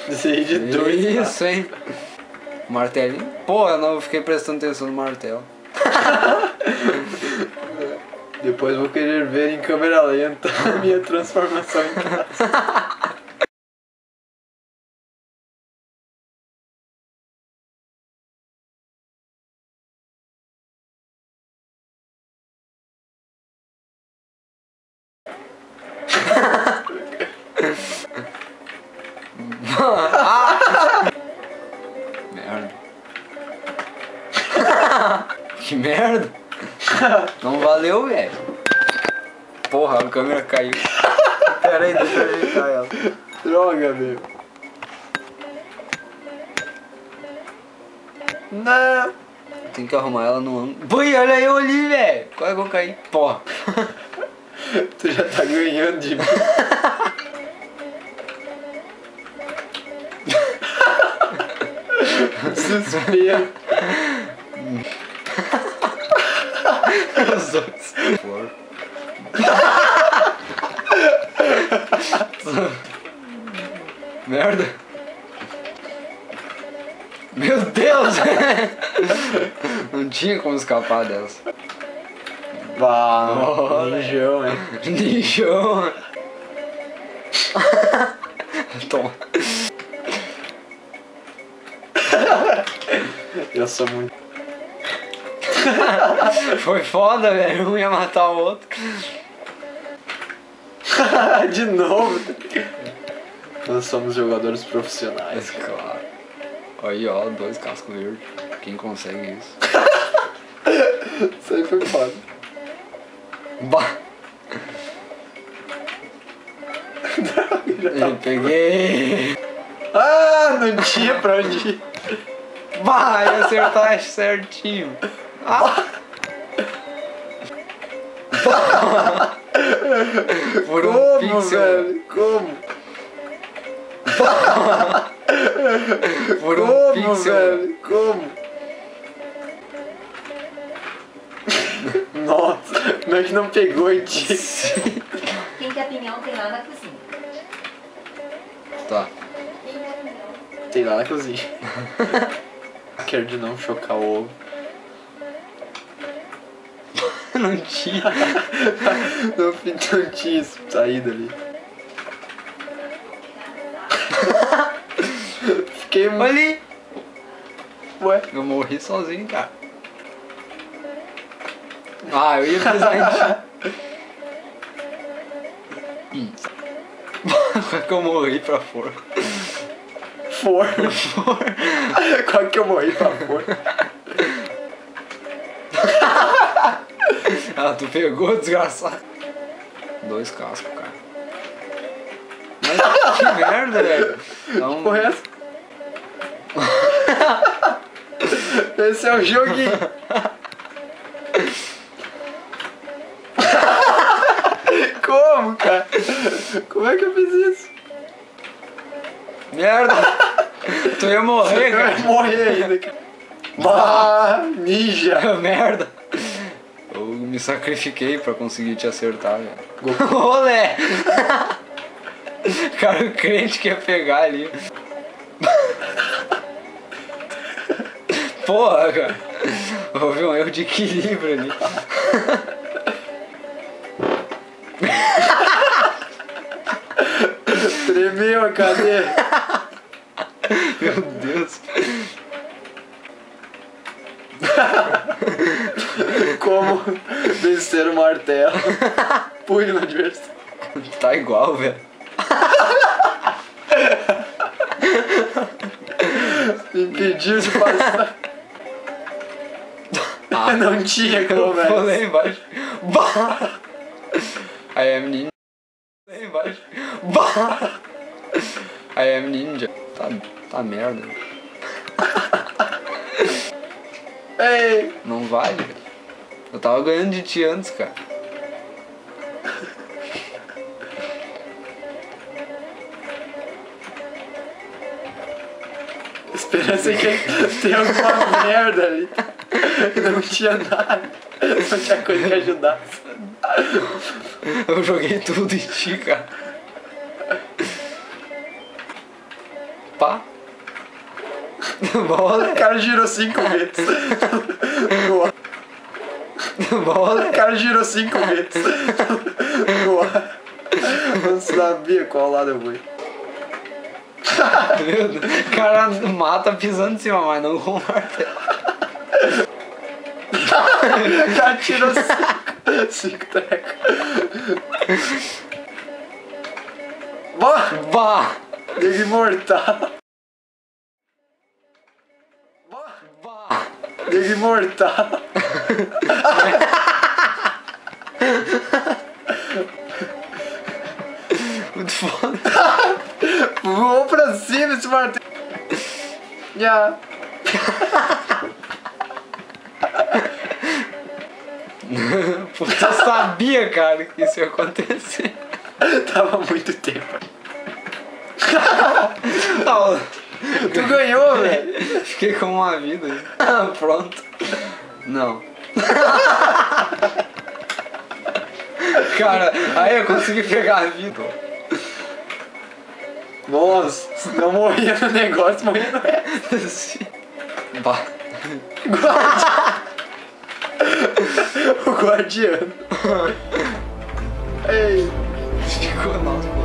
Desci de 2. Isso, hein? Martelinho. Pô, eu não fiquei prestando atenção no martelo. Depois vou querer ver em câmera lenta a minha transformação em casa. Merda. Que merda. Não valeu, velho. Porra, a câmera caiu. Pera aí, deixa eu ajeitar ela. Droga, meu. Não. Tem que arrumar ela no ângulo. Bui, olha eu ali, velho. Quase que eu caí. Porra. Tu já tá ganhando de mim. Desespero. Os dois. Merda. Meu Deus. Não tinha como escapar dessa. Bah, ninjão, hein? Ninjão. Toma. Eu sou muito... Foi foda, velho. Um ia matar o outro. De novo. Nós somos jogadores profissionais. Claro. Aí, ó, 2 cascos verdes. Quem consegue isso? Isso aí foi foda. Bah! Eu peguei! Ah, não tinha pra onde ir. Bah, ia acertar certinho! Ah. Por um Como, pixel! velho? Como? Por um Como, pixel! velho? Como? Nossa, como é que não pegou em ti? Quem quer pinhão tem lá na cozinha. Tá. Tem lá na cozinha. Quero de não chocar o ovo. Não tinha. Não tinha saída ali. Fiquei muito... Ali! Ué? Eu morri sozinho, cara. Ah, eu ia pisar em ti. Qual que eu morri pra forca? Forno. Qual que eu morri pra forno? Ah, tu pegou, desgraçado. 2 cascos, cara. Mas que merda, velho. Então... Porra, essa? Esse é o joguinho. Como, cara? Como é que eu fiz isso? Merda! Tu ia morrer, Eu cara. ia morrer ainda, cara. Bah, ninja. Merda! Eu me sacrifiquei pra conseguir te acertar, velho. Olé! Cara, o crente que ia pegar ali. Porra, cara. Houve um erro de equilíbrio ali. Tremeu a cadeira. Meu Deus. Como vencer o martelo. Punho no adversário. Tá igual, velho. Impediu de passar. Ah, não tinha como, eu velho. pulei embaixo. Bah! I am ninja. Pulei embaixo. Bah! I am ninja. Tá merda. Ei! Não vale, velho. Eu tava ganhando de ti antes, cara. Esperança que tem alguma merda ali. Não tinha nada. Não tinha coisa que ajudasse. Eu joguei tudo em ti, cara. Pá. Bola. O cara girou 5 vezes. Boa. Bola. O cara girou 5 vezes. Boa. Não sabia qual lado eu fui. Meu Deus. O cara mata pisando em cima, mas não com o martelo. O cara tirou 5 trecos. Boa. Bah. Nego imortal. Bah. Nego imortal. Muito foda. Voou pra cima esse martelo. Já. Puta, eu sabia, cara, que isso ia acontecer. Tava muito tempo. Não, Tu ganhou, velho. fiquei com uma vida aí. Pronto. Não. Cara, aí eu consegui pegar a vida. Nossa, se não morria no negócio, morria no resto. Bah. O guardiano. Ei. Ficou, nossa.